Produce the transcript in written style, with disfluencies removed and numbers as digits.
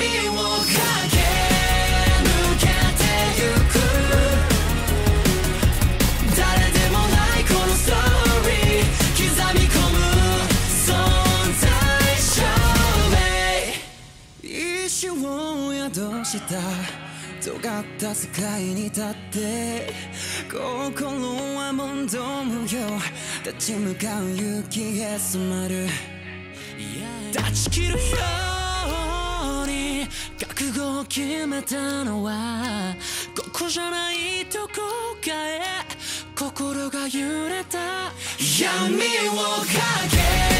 抜けてゆく誰でもないこのストーリー刻み込む存在証明意志を宿した尖った世界に立って心は問答無用立ち向かう勇気へ染まる断ち切るように覚悟を決めたのはここじゃないどこかへ心が揺れた闇をかけ